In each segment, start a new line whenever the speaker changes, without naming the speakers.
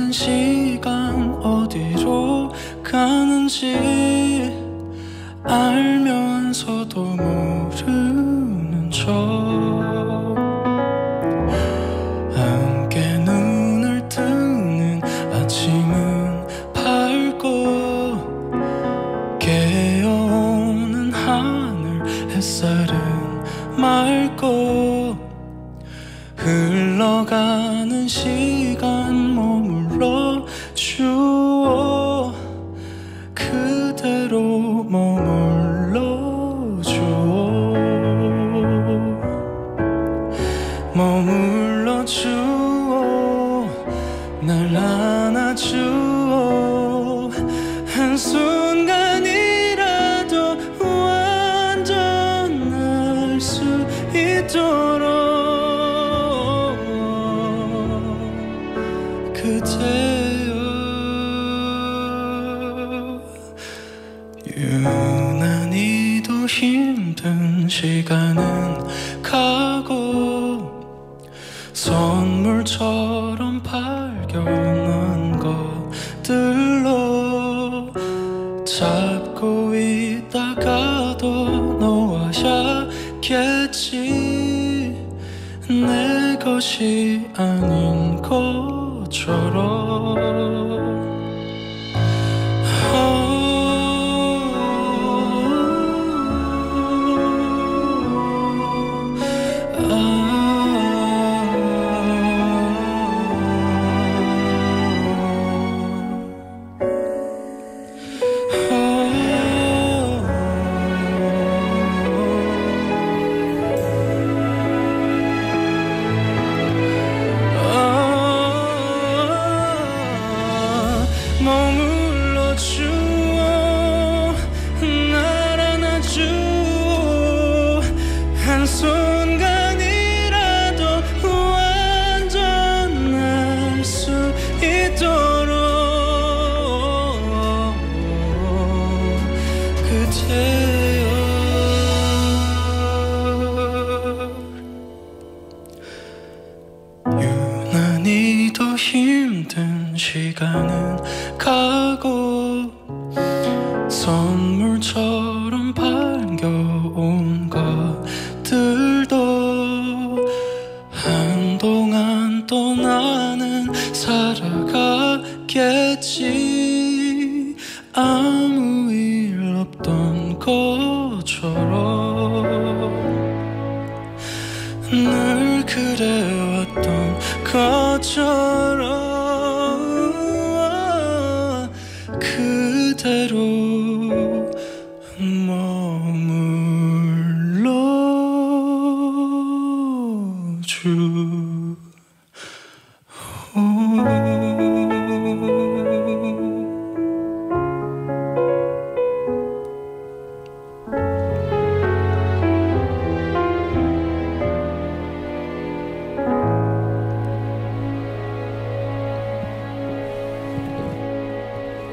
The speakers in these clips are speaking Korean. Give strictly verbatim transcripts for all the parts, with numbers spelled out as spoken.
흘러가는 시간 어디로 가는지 알면서도 모르는 척 함께 눈을 뜨는 아침은 밝고 깨어오는 하늘 햇살은 맑고 흘러가는 시간 머물러 주어 그대로 머물러 주어 머물러 주어 날 안아주어 한순간이라도 완전 알 수 있도록 그대여 유난히도 힘든 시간은 가고 선물처럼 발견한 것들로 잡고 있다가도 놓아야겠지 내 것이 아닌 것처럼 머물러 주어 날 안아주어 한순간이라도 완전 알 수 있도록 그대여 유난히도 힘든 시간은 가고 선물처럼 반겨온 것들도 한동안 또 나는 살아가겠지 아무 일 없던 것처럼 늘 그래왔던 것처럼 그대로 머물러 주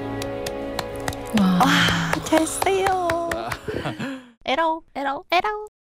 와, 됐어요. 에러, 에러, 에러.